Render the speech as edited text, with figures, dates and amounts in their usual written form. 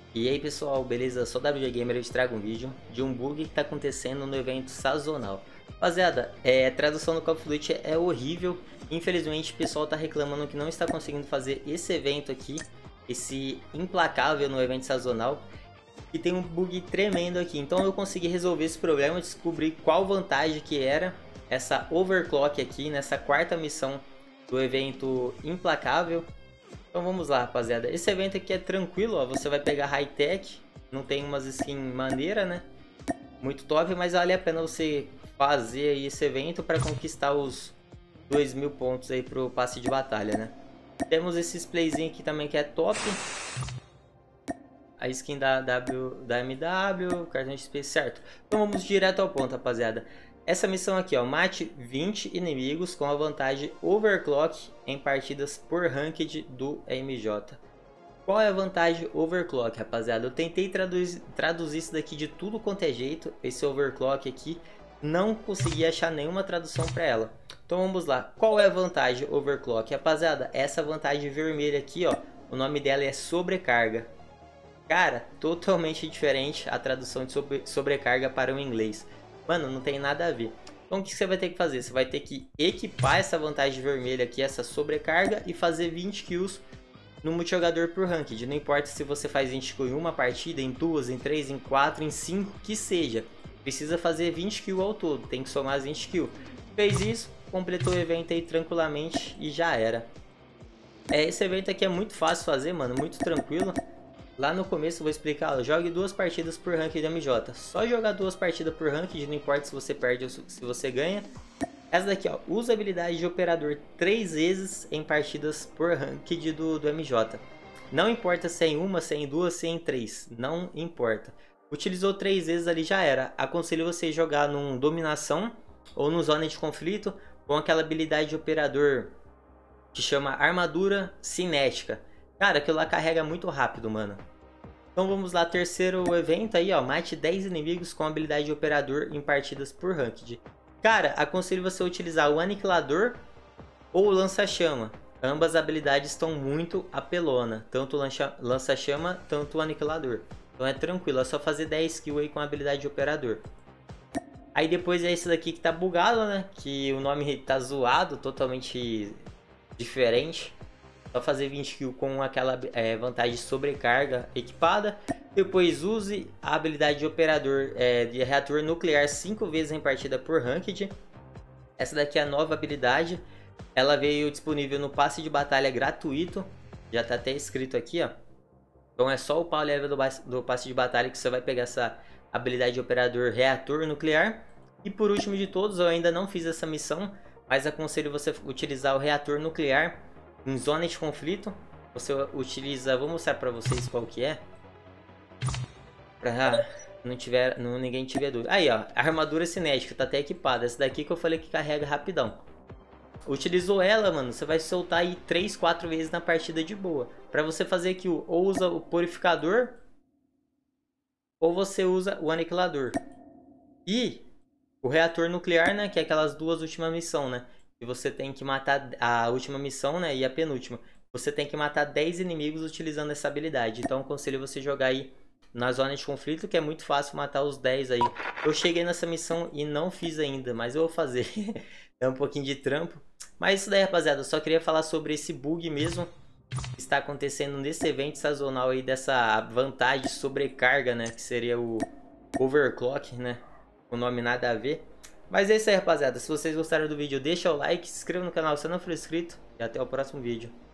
E aí pessoal, beleza? Sou WG Gamer, eu te trago um vídeo de um bug que está acontecendo no evento sazonal. Rapaziada, a tradução do Call of Duty é horrível. Infelizmente o pessoal está reclamando que não está conseguindo fazer esse evento aqui, esse implacável no evento sazonal. E tem um bug tremendo aqui, então eu consegui resolver esse problema, descobrir qual vantagem que era essa overclock aqui nessa quarta missão do evento implacável. Então vamos lá, rapaziada. Esse evento aqui é tranquilo, ó. Você vai pegar high-tech, não tem umas skins maneira, né? Muito top, mas vale a pena você fazer aí esse evento para conquistar os 2.000 pontos aí pro passe de batalha, né? Temos esse displayzinho aqui também que é top. A skin da MW, cartão de XP, certo? Então vamos direto ao ponto, rapaziada. Essa missão aqui, ó, mate 20 inimigos com a vantagem overclock em partidas por ranked do MJ. Qual é a vantagem overclock, rapaziada? Eu tentei traduzir isso daqui de tudo quanto é jeito, esse overclock aqui, não consegui achar nenhuma tradução para ela. Então vamos lá, qual é a vantagem overclock? Rapaziada, essa vantagem vermelha aqui, ó, o nome dela é sobrecarga. Cara, totalmente diferente a tradução de sobrecarga para o inglês. Mano, não tem nada a ver. Então o que você vai ter que fazer? Você vai ter que equipar essa vantagem vermelha aqui, essa sobrecarga, e fazer 20 kills no multijogador por ranked. Não importa se você faz 20 kills em uma partida, em duas, em três, em quatro, em cinco, que seja. Precisa fazer 20 kills ao todo, tem que somar as 20 kills. Fez isso, completou o evento aí tranquilamente e já era. Esse evento aqui é muito fácil fazer, mano, muito tranquilo. Lá no começo eu vou explicar, ó, jogue 2 partidas por ranked de MJ. Só jogar 2 partidas por ranked, não importa se você perde ou se você ganha. Essa daqui, ó, usa habilidade de operador 3 vezes em partidas por ranked do MJ. Não importa se é em uma, se é em duas, se é em 3, não importa. Utilizou 3 vezes ali, já era. Aconselho você jogar num dominação ou no zona de conflito com aquela habilidade de operador que chama armadura cinética. Cara, aquilo lá carrega muito rápido, mano. Então vamos lá, terceiro evento aí, ó. Mate 10 inimigos com habilidade de operador em partidas por ranked. Cara, aconselho você a utilizar o aniquilador ou o lança-chama. Ambas habilidades estão muito apelona. Tanto o lança-chama, tanto o aniquilador. Então é tranquilo, é só fazer 10 kills aí com a habilidade de operador. Aí depois é esse daqui que tá bugado, né? Que o nome tá zoado, totalmente diferente. Só fazer 20 kills com aquela vantagem de sobrecarga equipada. Depois use a habilidade de operador de reator nuclear 5 vezes em partida por ranked. Essa daqui é a nova habilidade. Ela veio disponível no passe de batalha gratuito. Já tá até escrito aqui, ó. Então é só o power level do passe de batalha que você vai pegar essa habilidade de operador reator nuclear. E por último de todos, eu ainda não fiz essa missão, mas aconselho você utilizar o reator nuclear em zona de conflito. Você utiliza, vou mostrar para vocês qual que é, pra ninguém tiver dúvida. Aí, ó, a armadura cinética tá até equipada. Essa daqui que eu falei que carrega rapidão. Utilizou ela, mano, você vai soltar aí 3, 4 vezes na partida de boa. Para você fazer aqui, ou usa o purificador ou você usa o aniquilador. E o reator nuclear, né, que é aquelas duas últimas missões, né? E você tem que matar a última missão, né, e a penúltima. Você tem que matar 10 inimigos utilizando essa habilidade. Então aconselho você jogar aí na zona de conflito, que é muito fácil matar os 10 aí. Eu cheguei nessa missão e não fiz ainda, mas eu vou fazer. É um pouquinho de trampo. Mas isso daí, rapaziada, eu só queria falar sobre esse bug mesmo que está acontecendo nesse evento sazonal aí, dessa vantagem de sobrecarga, né, que seria o overclock, né, o nome nada a ver. Mas é isso aí, rapaziada. Se vocês gostaram do vídeo, deixa o like, se inscreva no canal se não for inscrito e até o próximo vídeo.